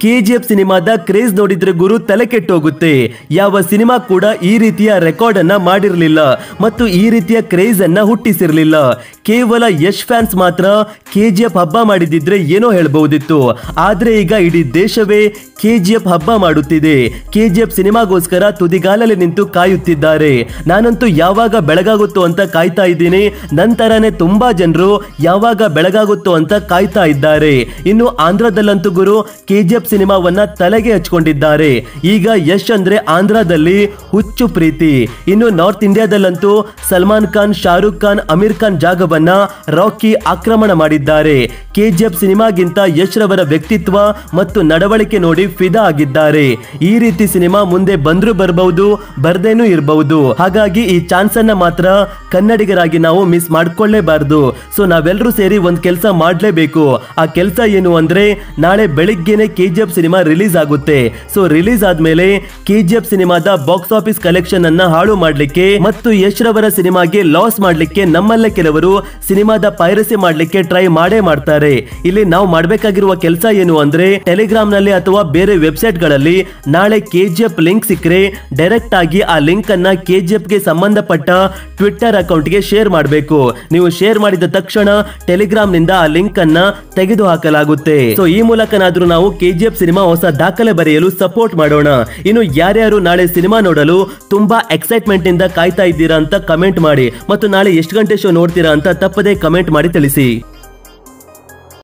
KGF ಸಿನಿಮಾದ craze ನೋಡಿದ್ರೆ ಗುರು ತಲೆ ಕೆಟ್ಟೋಗುತ್ತೆ. ಯಾವ ಸಿನಿಮಾ ಕೂಡ ಈ ರೀತಿಯ ರೆಕಾರ್ಡ್ ಅನ್ನ ಮಾಡಿರಲಿಲ್ಲ ಮತ್ತು ಈ ರೀತಿಯ ಕ್ರೇಜ್ ಅನ್ನ ಹುಟ್ಟಿಸಿರಲಿಲ್ಲ. ಕೇವಲ ಯಶ್ ಫ್ಯಾನ್ಸ್ ಮಾತ್ರ ಕೆಜಿಎಫ್ ಹಬ್ಬ ಮಾಡಿದಿದ್ರೆ ಏನೋ ಹೇಳ್ಬಹುದಿತ್ತು. ಆದ್ರೆ ಈಗ ಇಡೀ ದೇಶವೇ ಕೆಜಿಎಫ್ ಹಬ್ಬ ಮಾಡುತ್ತಿದೆ. ಕೆಜಿಎಫ್ ಸಿನಿಮಾಗೋಸ್ಕರ ತುದಿಗಾಲಲ್ಲಿ ನಿಂತು ಕಾಯುತ್ತಿದ್ದಾರೆ. ನಾನಂತೂ ಯಾವಾಗ ಬೆಳಗಾಗುತ್ತೋ ಅಂತ ಕಾಯ್ತಾ ಇದ್ದೀನಿ. ನಂತರನೇ ತುಂಬಾ ಜನರು ಯಾವಾಗ ಬೆಳಗಾಗುತ್ತೋ ಅಂತ ಕಾಯ್ತಾ ಇದ್ದಾರೆ. ಇನ್ನು ಆಂಧ್ರದಲ್ಲಂತೂ ಗುರು ಕೆಜಿಎಫ್ ಸಿನಿಮಾವನ್ನ ತಲೆಗೆ ಹಚ್ಕೊಂಡಿದ್ದಾರೆ. ಈಗ ಯಶ್ ಅಂದ್ರೆ ಆಂಧ್ರದಲ್ಲಿ ಹುಚ್ಚು ಪ್ರೀತಿ. ಇನ್ನು ನಾರ್ತ್ ಇಂಡಿಯಾದಲ್ಲಂತೂ ಸಲ್ಮಾನ್ ಖಾನ್, ಶಾರುಖ್ ಖಾನ್, ಅಮೀರ್ ಖಾನ್ ಜಾಗವನ್ನ ರಾಕಿ ಆಕ್ರಮಣ ಮಾಡಿದ್ದಾರೆ. ಕೆಜಿಎಫ್ ಸಿನಿಮಾಗಿಂತ ಯಶ್ ರವರ ವ್ಯಕ್ತಿತ್ವ ಮತ್ತು ನಡವಳಿಕೆ ನೋಡಿ ಫಿದಾ ಆಗಿದ್ದಾರೆ. ಈ ರೀತಿ ಸಿನಿಮಾ ಮುಂದೆ ಬಂದ್ರೂ ಬರಬಹುದು, ಬರ್ದೇನೂ ಇರಬಹುದು. ಹಾಗಾಗಿ ಈ ಚಾನ್ಸ್ ಅನ್ನ ಮಾತ್ರ ಕನ್ನಡಿಗರಾಗಿ ನಾವು ಮಿಸ್ ಮಾಡ್ಕೊಳ್ಳೇಬಾರದು. ಸೊ ನಾವೆಲ್ಲರೂ ಸೇರಿ ಒಂದ್ ಕೆಲಸ ಮಾಡ್ಲೇಬೇಕು. ಆ ಕೆಲಸ ಏನು ಅಂದ್ರೆ ನಾಳೆ ಬೆಳಿಗ್ಗೆನೆ ಕೆಜಿಎಫ್ ಸಿನಿಮಾ ರಿಲೀಸ್ ಆಗುತ್ತೆ. ಸೊ ರಿಲೀಸ್ ಆದ್ಮೇಲೆ ಕೆಜಿಎಫ್ ಸಿನಿಮಾದ ಬಾಕ್ಸ್ ಆಫೀಸ್ ಕಲೆಕ್ಷನ್ ಅನ್ನ ಹಾಳು ಮಾಡ್ಲಿಕ್ಕೆ ಮತ್ತು ಯಶ್ ರವರ ಸಿನಿಮಾಗೆ ಲಾಸ್ ಮಾಡ್ಲಿಕ್ಕೆ ನಮ್ಮಲ್ಲೇ ಕೆಲವರು ಸಿನಿಮಾದ ಪೈರಸಿ ಮಾಡ್ಲಿಕ್ಕೆ ಟ್ರೈ ಮಾಡ್ತಾರೆ. ಇಲ್ಲಿ ನಾವು ಮಾಡ್ಬೇಕಾಗಿರುವ ಕೆಲಸ ಏನು ಅಂದ್ರೆ ಟೆಲಿಗ್ರಾಮ್ ನಲ್ಲಿ ಅಥವಾ ಬೇರೆ ವೆಬ್ಸೈಟ್ ಗಳಲ್ಲಿ ನಾಳೆ ಕೆಜಿಎಫ್ ಲಿಂಕ್ ಸಿಕ್ಕರೆ ಡೈರೆಕ್ಟ್ ಆಗಿ ಆ ಲಿಂಕ್ ಅನ್ನ ಕೆಜಿಎಫ್ ಗೆ ಸಂಬಂಧಪಟ್ಟ ಟ್ವಿಟ್ಟರ್ ಅಕೌಂಟ್ ಗೆ ಶೇರ್ ಮಾಡಬೇಕು. ನೀವು ಶೇರ್ ಮಾಡಿದ ತಕ್ಷಣ ಟೆಲಿಗ್ರಾಮ್ ನಿಂದ ಆ ಲಿಂಕ್ ಅನ್ನ ತೆಗೆದು ಹಾಕಲಾಗುತ್ತೆ. ಸೊ ಈ ಮೂಲಕನಾದ್ರೂ ನಾವು ಕೆಜಿಎಫ್ ಸಿನಿಮಾ ಹೊಸ ದಾಖಲೆ ಬರೆಯಲು ಸಪೋರ್ಟ್ ಮಾಡೋಣ. ಇನ್ನು ಯಾರ್ಯಾರು ನಾಳೆ ಸಿನಿಮಾ ನೋಡಲು ತುಂಬಾ ಎಕ್ಸೈಟ್ಮೆಂಟ್ ಇಂದ ಕಾಯ್ತಾ ಇದ್ದೀರಾ ಅಂತ ಕಮೆಂಟ್ ಮಾಡಿ ಮತ್ತು ನಾಳೆ ಎಷ್ಟು ಗಂಟೆ ಶೋ ನೋಡ್ತೀರಾ ಅಂತ ತಪ್ಪದೇ ಕಮೆಂಟ್ ಮಾಡಿ ತಿಳಿಸಿ.